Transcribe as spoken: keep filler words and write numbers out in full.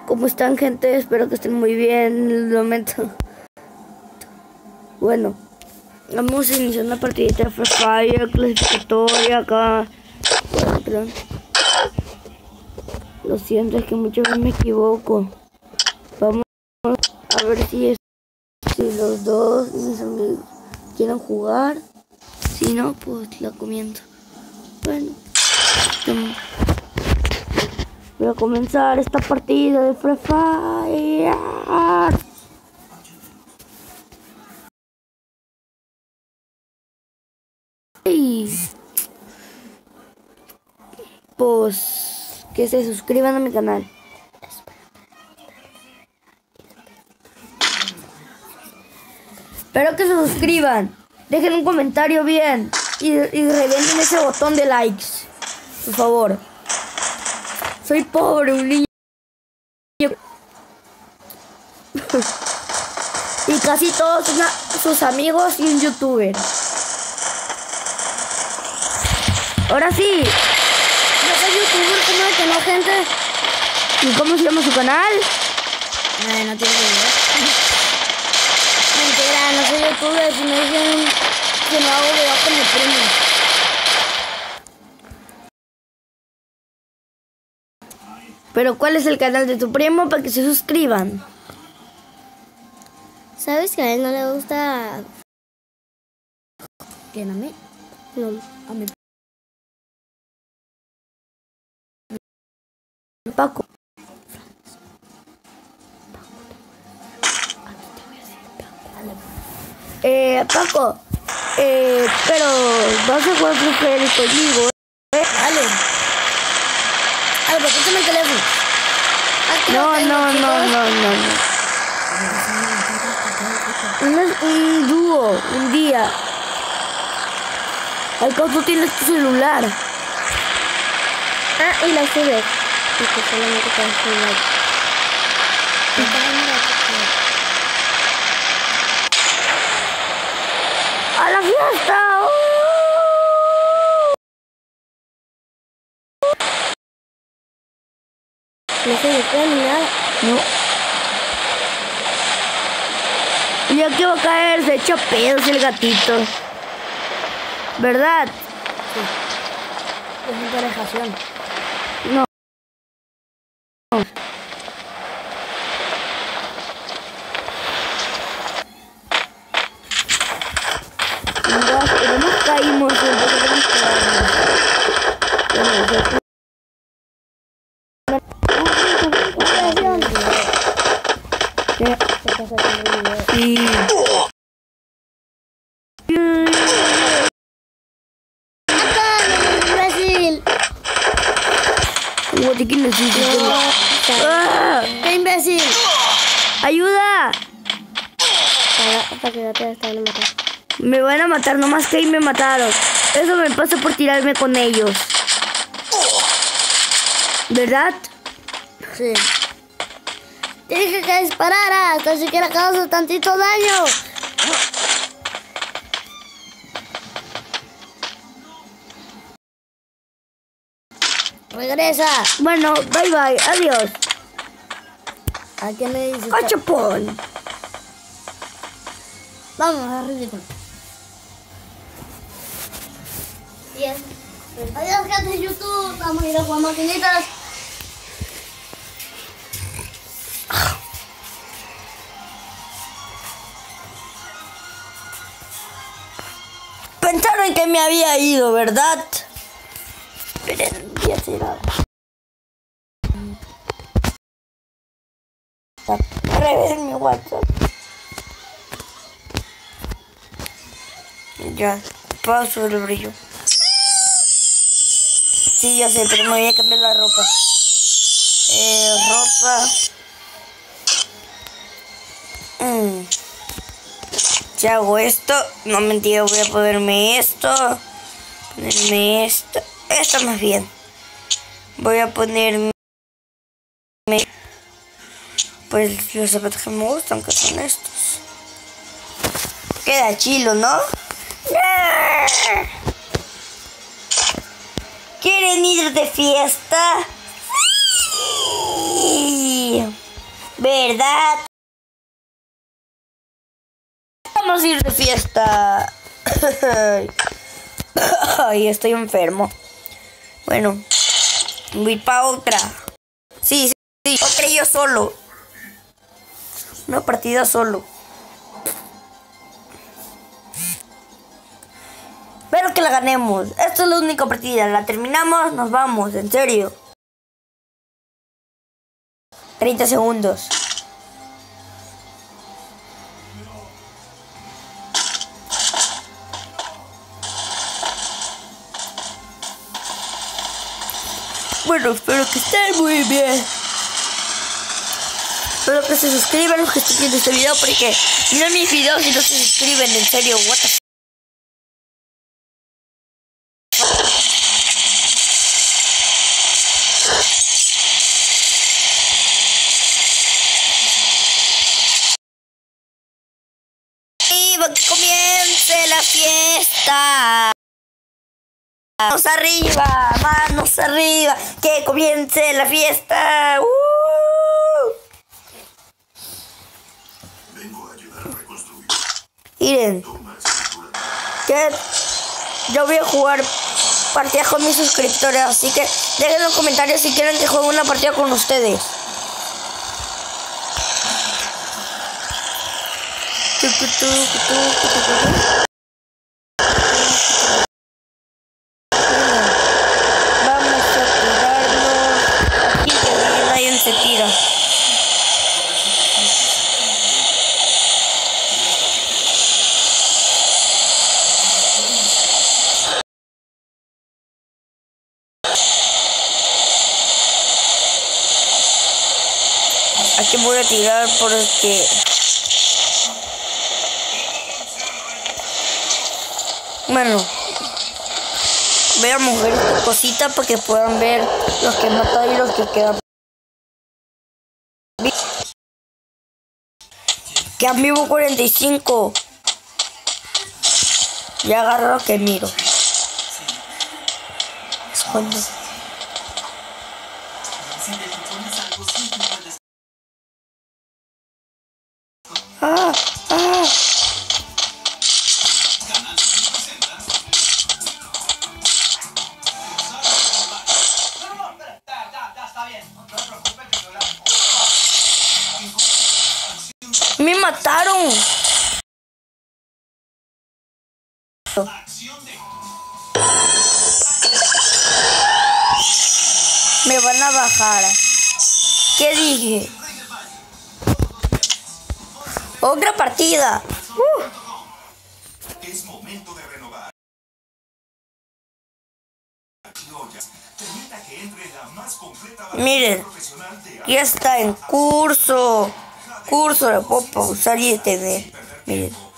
¿Cómo están, gente? Espero que estén muy bien en el momento. Bueno, vamos a iniciar una partidita de Free Fire, clasificatoria acá. Bueno, perdón. Lo siento, es que muchas veces me equivoco. Vamos a ver si, es, si los dos mis amigos quieren jugar. Si no, pues la comienzo. Bueno, voy a comenzar esta partida de Free Fire. Y pues que se suscriban a mi canal. Espero que se suscriban. Dejen un comentario bien. Y, y revienten ese botón de likes. Por favor. Soy pobre, un niño. Y casi todos son sus amigos y un youtuber. Ahora sí. Yo soy youtuber, ¿cómo de que no, gente? ¿Y cómo se llama su canal? Ay, no tiene idea. Mentira, no soy youtuber. Si me dicen que no hago video con mi primo. Pero ¿cuál es el canal de tu primo para que se suscriban? ¿Sabes que a él no le gusta? ¿Quién, a mí? No, a mí. Paco. Eh, Paco, eh, pero vas a jugar Free Fire conmigo, ¿eh? Dale. A ver, escúchame el teléfono. Aquí No, lo tengo, no, no, chicos. no, no, no. Un, un dúo, un día. Al cabo tú tienes tu celular. Ah, y la subes. Porque solamente te das un like. ¡A la fiesta! ¡Uh! No se me queda ni nada. No. Ya que va a caer, se echa pedos el gatito. ¿Verdad? Sí. Es una relajación. No. No, pero no caímos. Sí. ¡Imbécil! Un botiquín necesito. ¡Ah! ¡Qué imbécil! ¡Ayuda! Para, para que no te estén matando. Me van a matar, nomás que ahí me mataron. Eso me pasa por tirarme con ellos. ¿Verdad? Sí. Te dije que dispararas, tan siquiera causas tantito daño. Regresa. Bueno, bye bye, adiós. ¿A quién le dices? ¡Cachapón! Vamos, a ridículo. Bien. Adiós, gente de YouTube. Vamos a ir a jugar maquinitas. Pensaron que me había ido, ¿verdad? Esperen, ya será. Revisen mi WhatsApp. Ya, paso el brillo. Sí, ya sé, pero me voy a cambiar la ropa. Eh, ropa. Mm. Si hago esto, no mentira, voy a ponerme esto. Ponerme esto. Esto más bien. Voy a ponerme pues los zapatos que me gustan, que son estos. Queda chilo, ¿no? ¿Quieren ir de fiesta? Sí. ¿Verdad? Vamos a ir de fiesta. Ay, estoy enfermo. Bueno, voy para otra. Sí, sí, sí, otra yo solo. Una partida solo. Espero que la ganemos. Esta es la única partida. La terminamos, nos vamos, en serio. treinta segundos. Bueno, espero que estén muy bien. Espero que se suscriban los que estén viendo este video, porque miren mis videos y no se suscriben, en serio, what the f. Que comience la fiesta. Manos arriba, manos arriba, que comience la fiesta. ¡Uh! Miren, que yo voy a jugar partidas con mis suscriptores, así que dejen en los comentarios si quieren que juegue una partida con ustedes. Vamos a tirarnos aquí que nadie se tira. Aquí voy a tirar porque bueno, veamos ver esta cosita para que puedan ver los que matan y los que quedan. Quedan vivo cuarenta y cinco. Ya agarro lo que miro. Escondo. Ah, ah. Me mataron. Me van a bajar. ¿Qué dije? Otra partida. Uh. Es momento de renovar. Miren, ya está en curso. Curso, lo puedo pausar y detener. Miren.